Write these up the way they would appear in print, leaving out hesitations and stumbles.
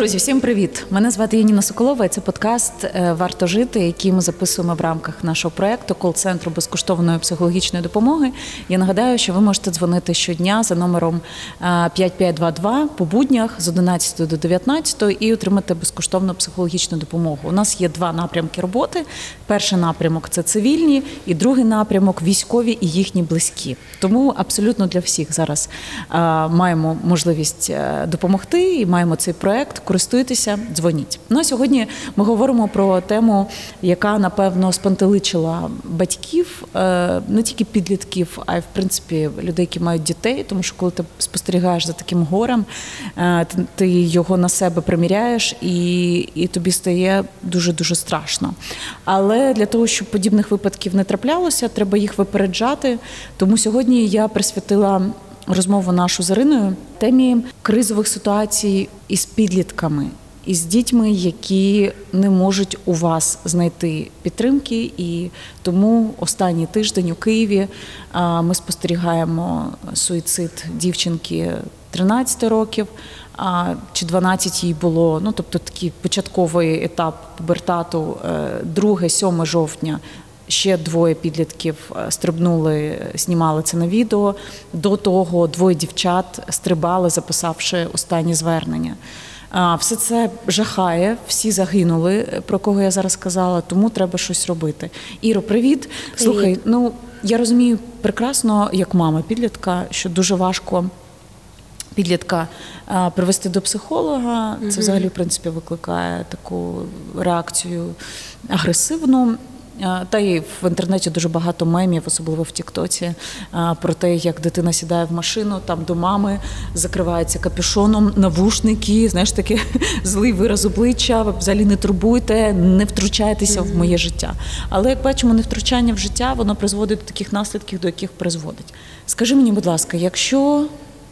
Друзі, всім привіт! Мене звати Яніна Соколова, і це подкаст «Варто жити», який ми записуємо в рамках нашого проєкту «Кол-центру безкоштовної психологічної допомоги». Я нагадаю, що ви можете дзвонити щодня за номером 5522 по буднях з 11 до 19 і отримати безкоштовну психологічну допомогу. У нас є два напрямки роботи. Перший напрямок – це цивільні, і другий напрямок – військові і їхні близькі. Тому абсолютно для всіх зараз маємо можливість допомогти і маємо цей проєкт. Користуйтеся, дзвоніть. Ну, а сьогодні ми говоримо про тему, яка, напевно, спантеличила батьків, не тільки підлітків, а й, в принципі, людей, які мають дітей, тому що коли ти спостерігаєш за таким горем, ти його на себе приміряєш і тобі стає дуже-дуже страшно. Але для того, щоб подібних випадків не траплялося, треба їх випереджати. Тому сьогодні я присвятила розмову нашу з Іриною темі кризових ситуацій із підлітками, із дітьми, які не можуть у вас знайти підтримки. І тому останній тиждень у Києві ми спостерігаємо суїцид дівчинки 13 років, чи 12 їй було, ну, тобто такий початковий етап пубертату, 2-7 жовтня. Ще двоє підлітків стрибнули, знімали це на відео. До того двоє дівчат стрибали, записавши останні звернення. Все це жахає, всі загинули, про кого я зараз сказала, тому треба щось робити. Іро, привіт. Слухай, ну, я розумію прекрасно, як мама підлітка, що дуже важко підлітка привести до психолога. Це взагалі, в принципі, викликає таку реакцію агресивну. Та й в інтернеті дуже багато мемів, особливо в Тіктоці, про те, як дитина сідає в машину, там до мами, закривається капюшоном, навушники, знаєш, такий злий вираз обличчя, ви взагалі не турбуйте, не втручайтеся в моє життя. Але, як бачимо, невтручання в життя, воно призводить до таких наслідків, до яких призводить. Скажи мені, будь ласка, якщо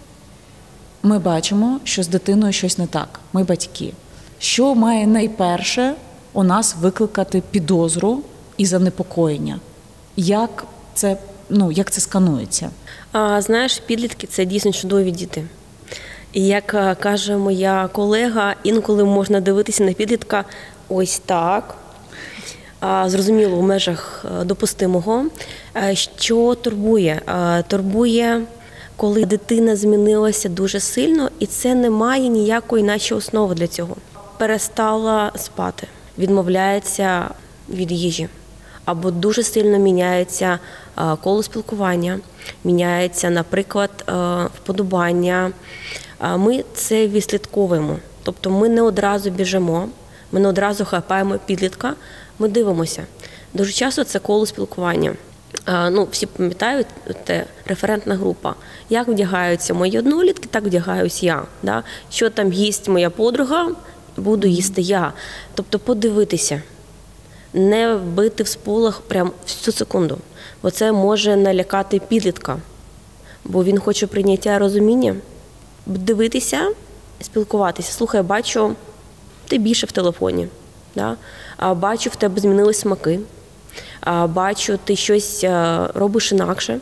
ми бачимо, що з дитиною щось не так, ми батьки, що має найперше у нас викликати підозру і занепокоєння? Як це сканується? Знаєш, підлітки – це дійсно чудові діти. І як каже моя колега, інколи можна дивитися на підлітка ось так, зрозуміло, в межах допустимого. Що турбує? Турбує, коли дитина змінилася дуже сильно, і це не має ніякої наче основи для цього. Перестала спати, відмовляється від їжі, або дуже сильно міняється коло спілкування, міняється, наприклад, вподобання. Ми це відслідковуємо. Тобто ми не одразу біжимо, ми не одразу хапаємо підлітка, ми дивимося. Дуже часто це коло спілкування. Всі пам'ятають, це референтна група. Як вдягаються мої однолітки, так вдягаюсь я. Да? Що там їсть моя подруга, буду їсти я. Тобто подивитися. Не бити в сполох прямо в цю секунду, бо це може налякати підлітка, бо він хоче прийняття розуміння, дивитися, спілкуватися. Слухай, бачу, ти більше в телефоні, да? Бачу, в тебе змінились смаки, бачу, ти щось робиш інакше.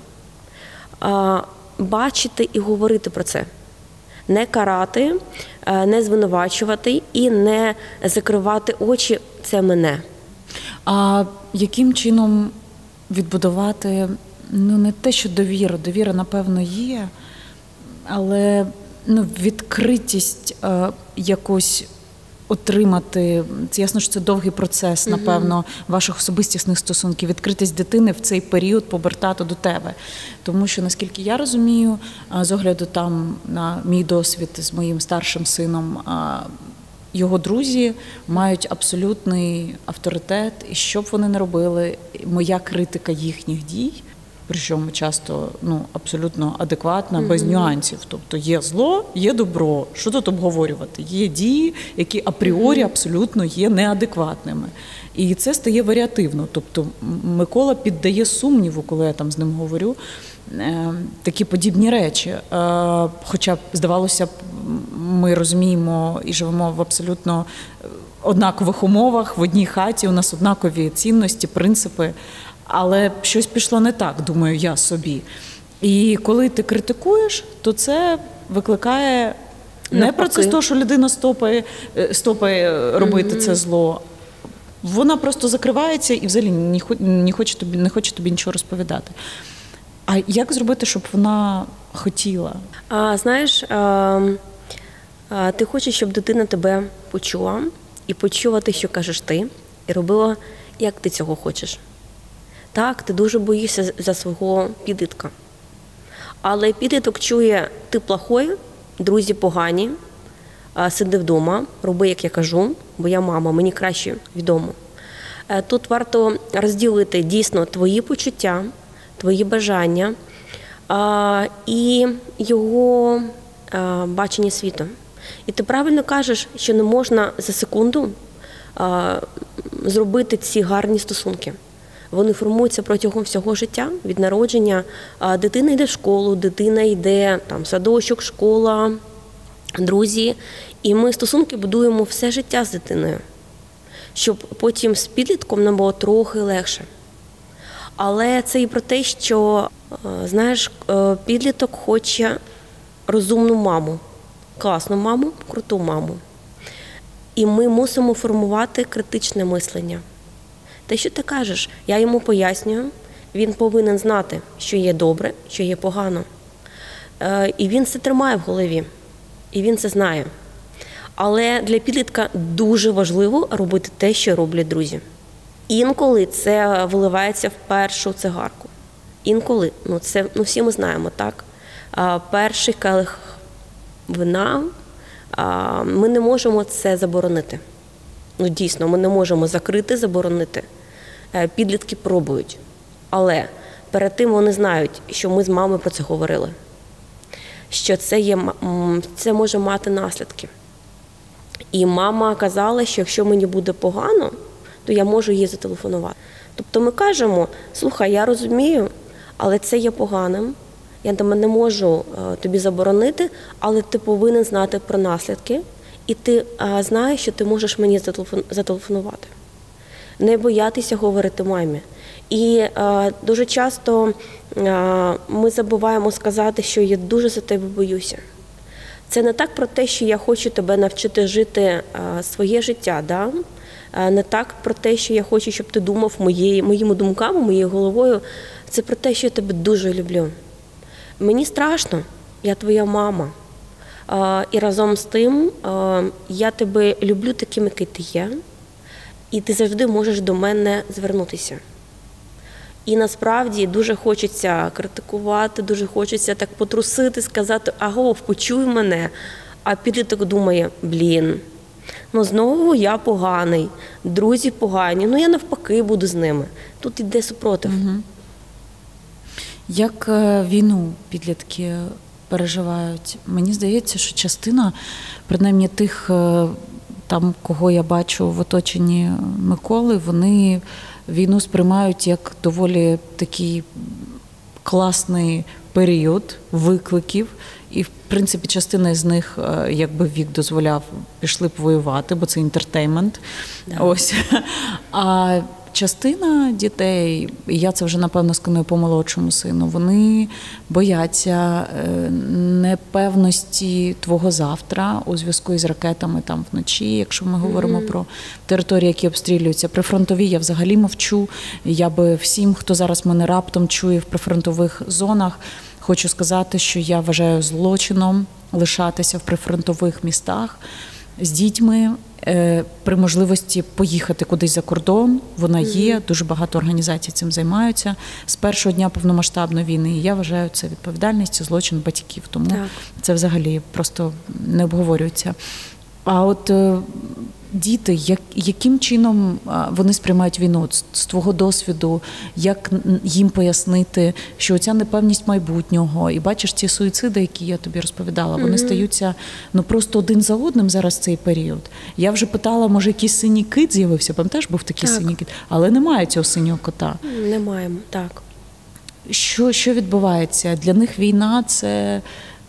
Бачити і говорити про це. Не карати, не звинувачувати і не закривати очі «це мене». А яким чином відбудувати, не те, що довіру, довіра, напевно, є, але відкритість якось отримати, це ясно, що це довгий процес, напевно, ваших особистісних стосунків, відкритість дитини в цей період пубертату до тебе. Тому що, наскільки я розумію, з огляду там на мій досвід з моїм старшим сином, його друзі мають абсолютний авторитет, і що б вони не робили, моя критика їхніх дій, причому часто абсолютно адекватна, без нюансів. Тобто є зло, є добро, що тут обговорювати? Є дії, які апріорі абсолютно є неадекватними. І це стає варіативно. Тобто Микола піддає сумніву, коли я там з ним говорю, такі подібні речі. Хоча, здавалося б, ми розуміємо і живемо в абсолютно однакових умовах, в одній хаті, у нас однакові цінності, принципи, але щось пішло не так, думаю я собі. І коли ти критикуєш, то це викликає Не процес того, що людина стопає робити це зло. Вона просто закривається і взагалі не хоче тобі нічого розповідати. А як зробити, щоб вона хотіла? Знаєш, ти хочеш, щоб дитина тебе почула, і почула те, що кажеш ти, і робила, як ти цього хочеш. Так, ти дуже боїшся за свого підлітка. Але підліток чує, ти плохой, друзі погані, сиди вдома, роби, як я кажу, бо я мама, мені краще відомо. Тут варто розділити дійсно твої почуття, твої бажання і його бачення світу. І ти правильно кажеш, що не можна за секунду зробити ці гарні стосунки. Вони формуються протягом всього життя, від народження. Дитина йде в школу, дитина йде в садочок, школа, друзі. І ми стосунки будуємо все життя з дитиною, щоб потім з підлітком нам було трохи легше. Але це і про те, що, знаєш, підліток хоче розумну маму, класну маму, круту маму. І ми мусимо формувати критичне мислення. Те, що ти кажеш, я йому пояснюю, він повинен знати, що є добре, що є погано. І він це тримає в голові, і він це знає. Але для підлітка дуже важливо робити те, що роблять друзі. Інколи це виливається в першу цигарку. Інколи, всі ми знаємо, так? Перший келих вина, ми не можемо це заборонити. Дійсно, ми не можемо закрити, заборонити. Підлітки пробують. Але перед тим вони знають, що ми з мамою про це говорили. Що це може мати наслідки. І мама казала, що якщо мені буде погано, то я можу їй зателефонувати. Тобто ми кажемо, слухай, я розумію, але це є поганим, я не можу тобі заборонити, але ти повинен знати про наслідки, і ти знаєш, що ти можеш мені зателефонувати. Не боятися говорити мамі. І дуже часто ми забуваємо сказати, що я дуже за тебе боюся. Це не так про те, що я хочу тебе навчити жити своє життя, да? Не так про те, що я хочу, щоб ти думав моїми думками, моєю головою. Це про те, що я тебе дуже люблю. Мені страшно, я твоя мама. І разом з тим я тебе люблю таким, який ти є, і ти завжди можеш до мене звернутися. І насправді дуже хочеться критикувати, дуже хочеться так потрусити, сказати, агов, почуй мене. А підліток думає, знову я поганий, друзі погані, я навпаки буду з ними. Тут йде супротив. Угу. Як війну підлітки переживають? Мені здається, що частина, принаймні тих, кого я бачу в оточенні Миколи, вони війну сприймають як доволі такий класний період викликів. І, в принципі, частина з них, якби вік дозволяв, пішли б воювати, бо це інтертеймент. Да. Ось. А частина дітей, і я це вже, напевно, сканую по молодшому сину, вони бояться непевності твого завтра у зв'язку із ракетами там вночі, якщо ми говоримо про території, які обстрілюються. Прифронтові я взагалі мовчу. Я би всім, хто зараз мене раптом чує в прифронтових зонах, хочу сказати, що я вважаю злочином лишатися в прифронтових містах з дітьми, при можливості поїхати кудись за кордон. Вона є, дуже багато організацій цим займаються з першого дня повномасштабної війни. І я вважаю, це відповідальність, це злочин батьків. Тому це взагалі просто не обговорюється. А от діти, яким чином вони сприймають війну? З твого досвіду, як їм пояснити, що оця непевність майбутнього, і бачиш ці суїциди, які я тобі розповідала, вони стаються просто один за одним зараз цей період. Я вже питала, може якийсь синій кит з'явився, пам'ятаєш, був такий синій кит, але немає цього синього кота. Не маємо, так. Що відбувається? Для них війна – це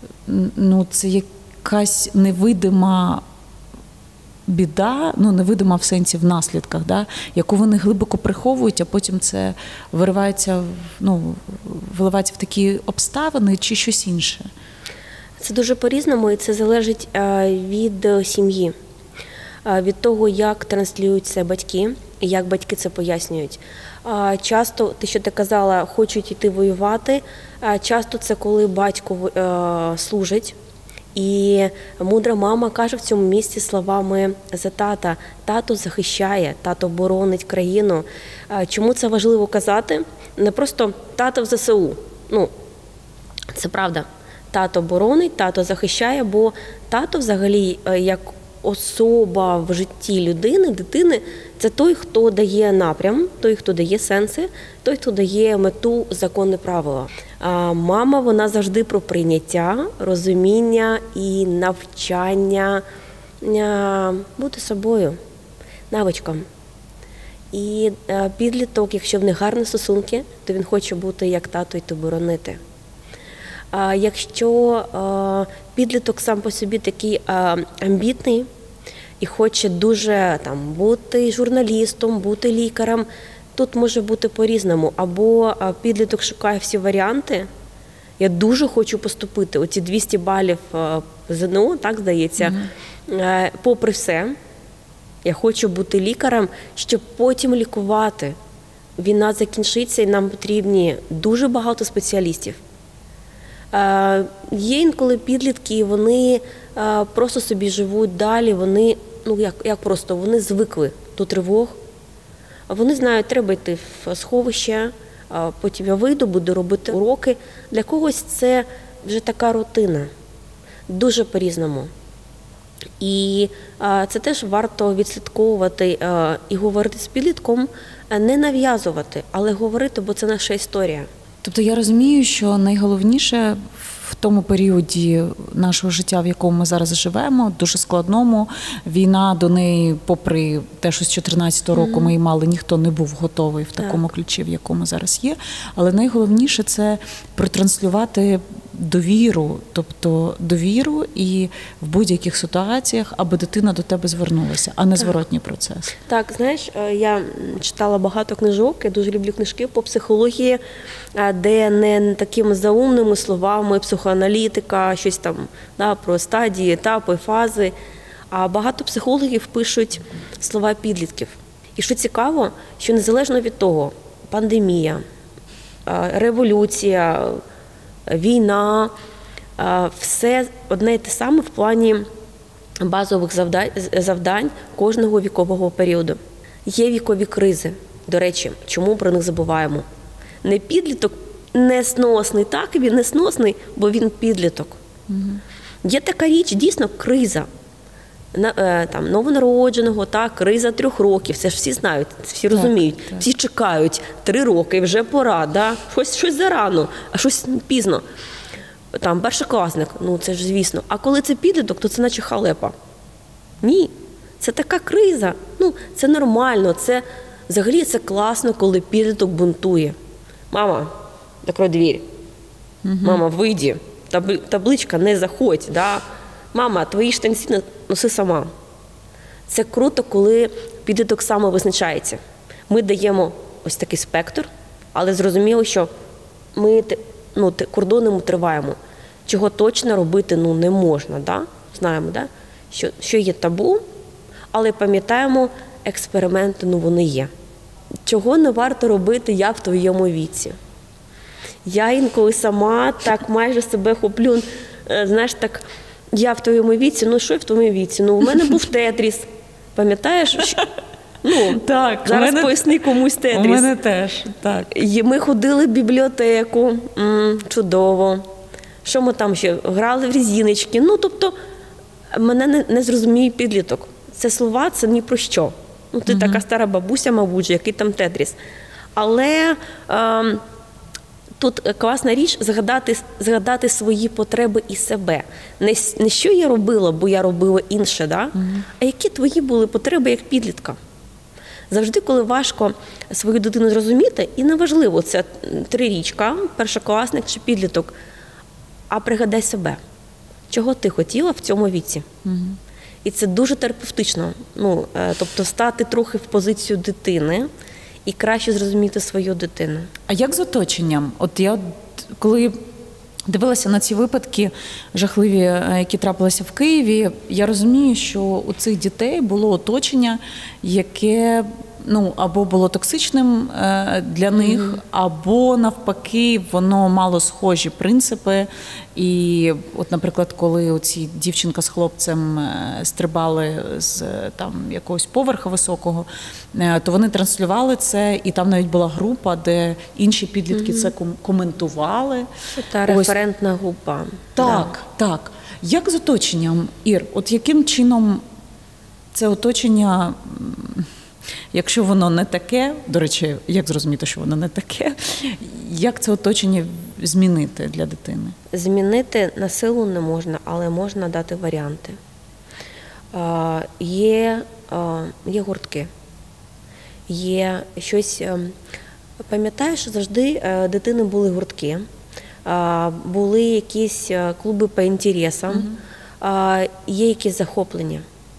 якась невидима біда, невидима в сенсі в наслідках, яку вони глибоко приховують, а потім це виливається в такі обставини чи щось інше? Це дуже по-різному, і це залежить від сім'ї, від того, як транслюють це батьки і як батьки це пояснюють. Часто, те, що ти казала, хочуть йти воювати, часто це коли батько служить, і мудра мама каже в цьому місці словами за тата: тато захищає, тато боронить країну. Чому це важливо казати? Не просто тато в ЗСУ. Ну, це правда. Тато боронить, тато захищає, бо тато взагалі як особа в житті людини, дитини, це той, хто дає напрям, той, хто дає сенси, той, хто дає мету, закони, правила. А мама, вона завжди про прийняття, розуміння і навчання бути собою, навичкам. І підліток, якщо в них гарні стосунки, то він хоче бути як тато, йти боронити. А якщо підліток сам по собі такий амбітний і хоче дуже бути журналістом, бути лікарем, тут може бути по-різному. Або підліток шукає всі варіанти. Я дуже хочу поступити, оці 200 балів ЗНО, так здається, попри все. Я хочу бути лікарем, щоб потім лікувати. Війна закінчиться і нам потрібні дуже багато спеціалістів. Є інколи підлітки, вони просто собі живуть далі, вони, вони звикли до тривог. Вони знають, треба йти в сховище, потім я вийду, буду робити уроки. Для когось це вже така рутина, дуже по-різному. І це теж варто відслідковувати і говорити з підлітком, не нав'язувати, але говорити, бо це наша історія. Тобто я розумію, що найголовніше в тому періоді нашого життя, в якому ми зараз живемо, дуже складному, війна до неї, попри те, що з 2014 року ми її мали, ніхто не був готовий в такому ключі, в якому зараз є. Але найголовніше – це протранслювати довіру, тобто довіру і в будь-яких ситуаціях, аби дитина до тебе звернулася, а не зворотній процес. Так, знаєш, я читала багато книжок, я дуже люблю книжки по психології, де не такими заумними словами психоаналітика, щось там про стадії, етапи, фази, а багато психологів пишуть слова підлітків. І що цікаво, що незалежно від того, пандемія, революція, війна, все одне і те саме в плані базових завдань кожного вікового періоду. Є вікові кризи, до речі, чому про них забуваємо? Не підліток несносний, так, він несносний, бо він підліток. Є така річ, дійсно, криза. Новонародженого, криза 3 років, це ж всі знають, всі розуміють, всі чекають 3 роки, вже пора, щось зарано, а щось пізно. Першокласник, це ж звісно. А коли це підліток, то це наче халепа. Ні, це така криза, це нормально, це взагалі це класно, коли підліток бунтує. Мама, закрой двір, мама, вийди, табличка, не заходь, мама, твої штанці носи сама. Це круто, коли підліток саме визначається. Ми даємо ось такий спектр, але зрозуміло, що ми кордони триваємо. Чого точно робити не можна. Знаємо, що є табу, але пам'ятаємо, експерименти вони є. Чого не варто робити я в твоєму віці? Я інколи сама так майже себе хоплю, я в твоєму віці, що я в твоєму віці? У мене був тетріс, пам'ятаєш? Так, зараз поясни комусь тетріс. У мене теж, так. Ми ходили в бібліотеку, чудово. Що ми там ще? Грали в резиночки. Тобто, мене не зрозуміє підліток. Це слова, це ні про що. Ти така стара бабуся, мабуть, який там тетріс. Але тут класна річ згадати свої потреби і себе. Не що я робила, бо я робила інше, а які твої були потреби як підлітка. Завжди, коли важко свою дитину зрозуміти, і неважливо, це 3-річка, першокласник чи підліток, а пригадай себе, чого ти хотіла в цьому віці. І це дуже терапевтично. Тобто стати трохи в позицію дитини і краще зрозуміти свою дитину. А як з оточенням? От я, коли дивилася на ці випадки жахливі, які трапилися в Києві, я розумію, що у цих дітей було оточення, яке або було токсичним для них, або навпаки, воно мало схожі принципи. І от, наприклад, коли оці дівчинка з хлопцем стрибали з якогось поверха високого, то вони транслювали це, і там навіть була група, де інші підлітки це коментували. Та референтна група. Так. Як з оточенням, Ір? От яким чином це оточення, якщо воно не таке, до речі, як зрозуміти, що воно не таке, як це оточення змінити для дитини? Змінити на силу не можна, але можна дати варіанти. Є гуртки, є щось. Пам'ятаєш, завжди дитини були гуртки, були якісь клуби по інтересам, є якісь захоплення.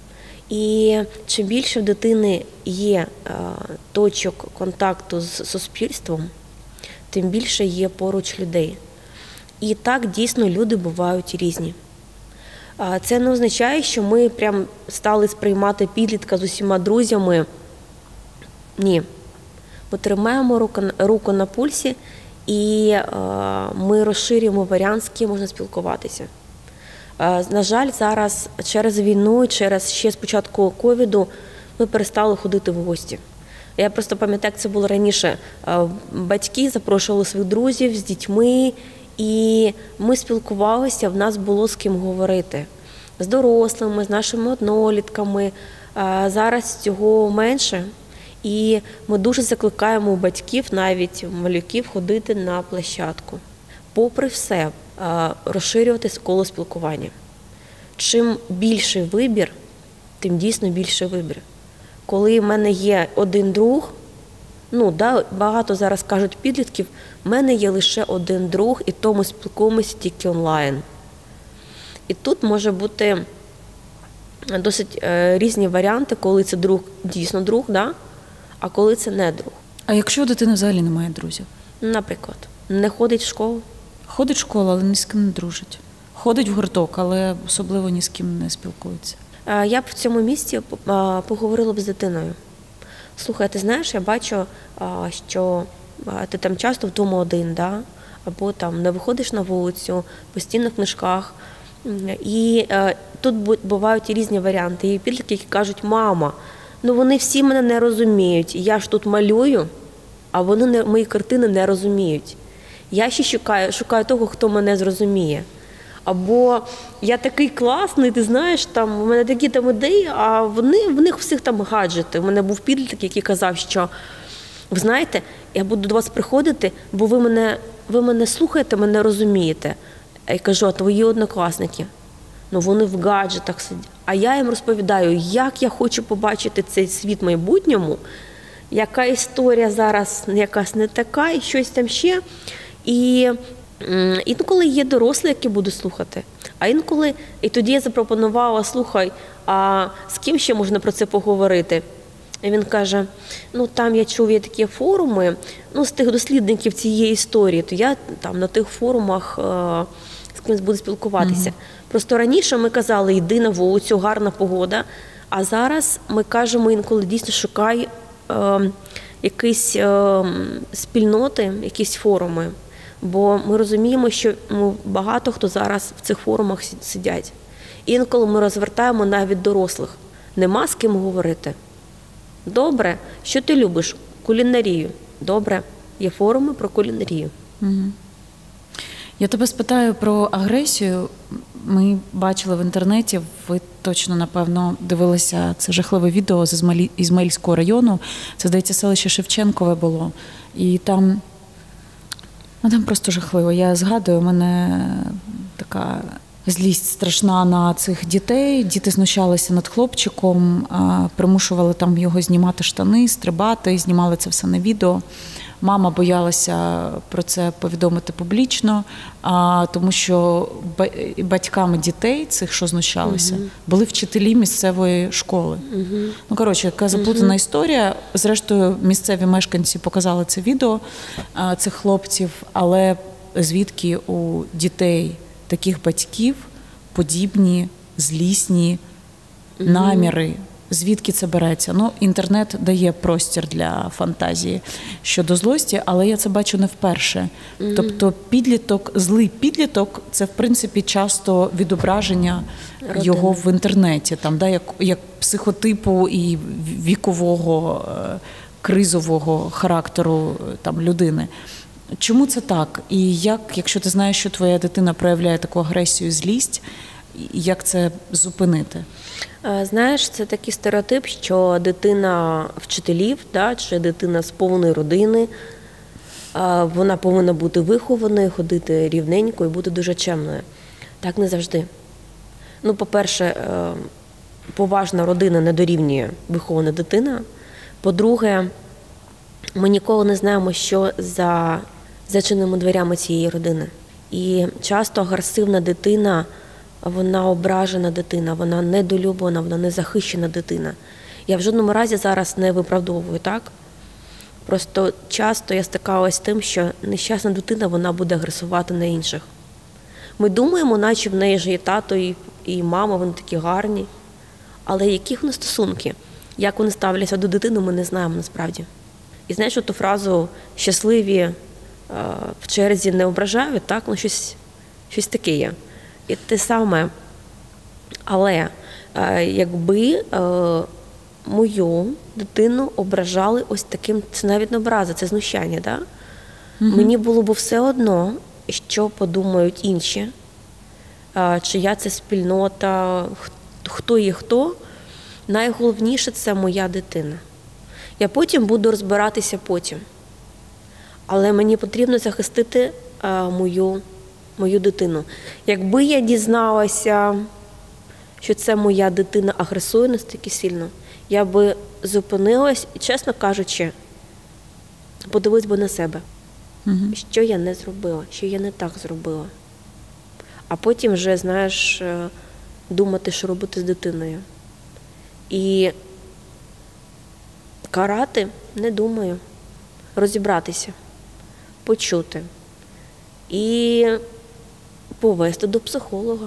І чим більше в дитини є точок контакту з суспільством, тим більше є поруч людей. І так, дійсно, люди бувають різні. Це не означає, що ми прям стали сприймати підлітка з усіма друзями. Ні. Ми тримаємо руку на пульсі, і ми розширюємо варіант, з ким можна спілкуватися. На жаль, зараз через війну, через ще з початку ковіду ми перестали ходити в гості. Я просто пам'ятаю, як це було раніше. Батьки запрошували своїх друзів з дітьми, і ми спілкувалися, в нас було з ким говорити. З дорослими, з нашими однолітками. Зараз цього менше. І ми дуже закликаємо батьків, навіть малюків, ходити на площадку. Попри все, розширювати коло спілкування. Чим більший вибір, тим дійсно більший вибір. Коли в мене є один друг, багато зараз кажуть підлітків, в мене є лише один друг, і то ми спілкуємося тільки онлайн. І тут може бути досить різні варіанти, коли це друг, дійсно друг, а коли це не друг. А якщо у дитини взагалі немає друзів? Наприклад, не ходить в школу. Ходить в школу, але ні з ким не дружить. Ходить в гурток, але особливо ні з ким не спілкується. Я б в цьому місці поговорила б з дитиною. Слухай, ти знаєш, я бачу, що ти там часто вдома один, або там не виходиш на вулицю, постійно в книжках. І тут бувають і різні варіанти. Є підлітки, які кажуть, мама, вони всі мене не розуміють, я ж тут малюю, а вони мої картини не розуміють. Я ще шукаю того, хто мене зрозуміє. Або я такий класний, ти знаєш, у мене такі ідеї, а в них всіх там гаджети. У мене був підліток, який казав, що, ви знаєте, я буду до вас приходити, бо ви мене слухаєте, мене розумієте. Я кажу, а твої однокласники? Вони в гаджетах сидять. А я їм розповідаю, як я хочу побачити цей світ в майбутньому, яка історія зараз якась не така, і щось там ще. І інколи є дорослі, які будуть слухати. А інколи, і тоді я запропонувала, слухай, а з ким ще можна про це поговорити? І він каже, там я чув, є такі форуми, з тих дослідників цієї історії, то я там на тих форумах з кимось буду спілкуватися. Просто раніше ми казали, йди на вулицю, гарна погода, а зараз ми кажемо інколи дійсно шукай якісь спільноти, якісь форуми. Бо ми розуміємо, що багато хто зараз в цих форумах сидять. Інколи ми розвертаємо навіть дорослих. Нема з ким говорити. Добре, що ти любиш? Кулінарію. Добре, є форуми про кулінарію. Я тебе спитаю про агресію. Ми бачили в інтернеті, ви точно, напевно, дивилися це жахливе відео з Ізмаїльського району. Це, здається, селище Шевченкове було. І там просто жахливо. Я згадую, у мене така злість страшна на цих дітей. Діти знущалися над хлопчиком, примушували там його знімати штани, стрибати, знімали це все на відео. Мама боялася про це повідомити публічно, тому що батьками дітей, цих, що знущалися, були вчителі місцевої школи. Яка заплутана історія. Зрештою, місцеві мешканці показали це відео цих хлопців, але звідки у дітей таких батьків подібні, злісні наміри. Звідки це береться? Ну, інтернет дає простір для фантазії щодо злості, але я це бачу не вперше. Тобто злий підліток – це, в принципі, часто відображення його в інтернеті, там, да, як психотипу і вікового, кризового характеру там, людини. Чому це так? І якщо ти знаєш, що твоя дитина проявляє таку агресію і злість, як це зупинити? Знаєш, це такий стереотип, що дитина вчителів, да, чи дитина з повної родини, вона повинна бути вихованою, ходити рівненько і бути дуже чемною. Так не завжди. Ну, по-перше, поважна родина не дорівнює вихована дитина. По-друге, ми ніколи не знаємо, що за зачиненими дверями цієї родини. І часто агресивна дитина, вона ображена дитина, вона недолюблена, вона незахищена дитина. Я в жодному разі зараз не виправдовую, так? Просто часто я стикалась з тим, що нещасна дитина, вона буде агресувати на інших. Ми думаємо, наче в неї ж є тато і мама, вони такі гарні. Але які вони стосунки? Як вони ставляться до дитини, ми не знаємо насправді. І знаєш, ту фразу «щасливі в черзі не ображають», так? Ну, щось таке є. І те саме. Але якби мою дитину ображали ось таким, це навіть не образа, це знущання, да? Мені було б все одно, що подумають інші, чия це спільнота, хто є хто. Найголовніше – це моя дитина. Я потім буду розбиратися потім. Але мені потрібно захистити мою дитину. Якби я дізналася, що це моя дитина агресує настільки сильно, я би зупинилась і, чесно кажучи, подивилась би на себе. Що я не зробила, що я не так зробила. А потім вже, знаєш, думати, що робити з дитиною. І карати не думаю. Розібратися, почути і повести до психолога.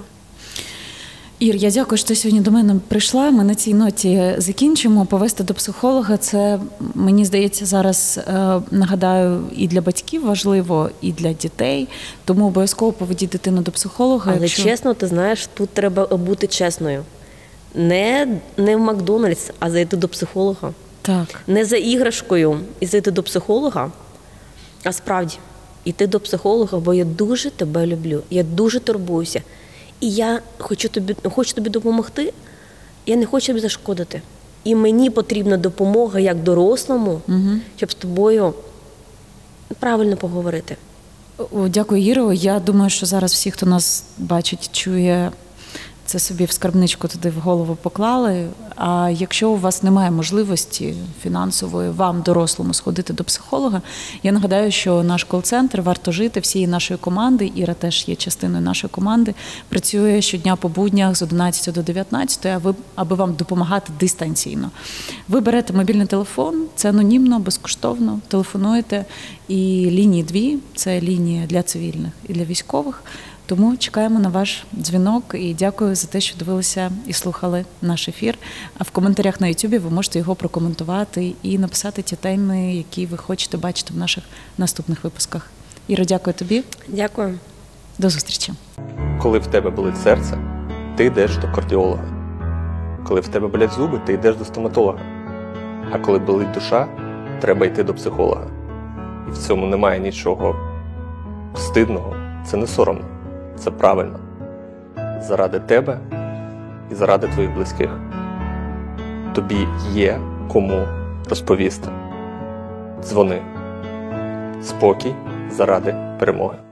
Ір, я дякую, що ти сьогодні до мене прийшла. Ми на цій ноті закінчимо. Повести до психолога – це, мені здається, зараз, нагадаю, і для батьків важливо, і для дітей. Тому обов'язково поведіть дитину до психолога. Але чесно, ти знаєш, тут треба бути чесною. Не в Макдональдс, а зайти до психолога. Так. Не за іграшкою і зайти до психолога, а справді йти до психолога, бо я дуже тебе люблю, я дуже турбуюся. І я хочу тобі допомогти, я не хочу тобі зашкодити. І мені потрібна допомога як дорослому, щоб з тобою правильно поговорити. Дякую, Іро. Я думаю, що зараз всі, хто нас бачить, чує, це собі в скарбничку туди в голову поклали. А якщо у вас немає можливості фінансової вам, дорослому, сходити до психолога, я нагадаю, що наш кол-центр «Варто жити» всієї нашої команди, Іра теж є частиною нашої команди, працює щодня по буднях з 11 до 19, аби вам допомагати дистанційно. Ви берете мобільний телефон, це анонімно, безкоштовно, телефонуєте, і лінії дві, це лінія для цивільних і для військових. Тому чекаємо на ваш дзвінок і дякую за те, що дивилися і слухали наш ефір. А в коментарях на YouTube ви можете його прокоментувати і написати ті теми, які ви хочете бачити в наших наступних випусках. Іра, дякую тобі. Дякую. До зустрічі. Коли в тебе болить серце, ти йдеш до кардіолога. Коли в тебе болять зуби, ти йдеш до стоматолога. А коли болить душа, треба йти до психолога. І в цьому немає нічого стидного, це не соромно. Це правильно. Заради тебе і заради твоїх близьких. Тобі є кому розповісти. Дзвони. Спокій заради перемоги.